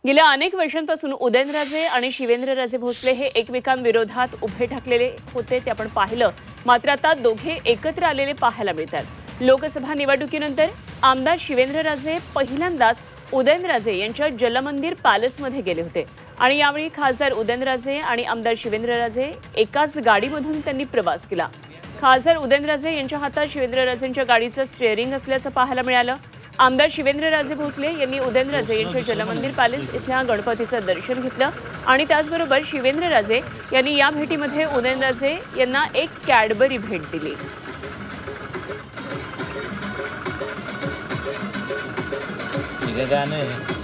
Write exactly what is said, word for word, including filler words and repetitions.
गेल्या अनेक वर्षांपासून उदयनराजे आणि शिवेंद्रराजे भोसले हे एकमेकांविरोधात उभे ठाकलेले होते ते आपण पाहिलं। मात्र आता दोघे एकत्र आलेले पाहायला मिळतात। लोकसभा निवडणुकीनंतर आमदार शिवेंद्रराजे पहिल्यांदाच उदयनराजे यांच्या जलमंदिर पॅलेसमध्ये गेले होते आणि यावेळी खासदार उदयनराजे आणि आमदार शिवेंद्रराजे एकाच गाडीमधून त्यांनी प्रवास केला। खासदार उदयनराजे यांच्या हातात शिवेंद्रराजेंच्या गाडीचं स्टीअरिंग असल्याचं पाहायला मिळालं। आमदार शिवेंद्रराजे भोसले यांनी उदयनराजे यांच्या जलमंदिर पॅलेस इथल्या गणपतीचं दर्शन घेतलं आणि त्याचबरोबर शिवेंद्रराजे यांनी या भेटीमध्ये उदयनराजे यांना एक कॅडबरी भेट दिली। गाणं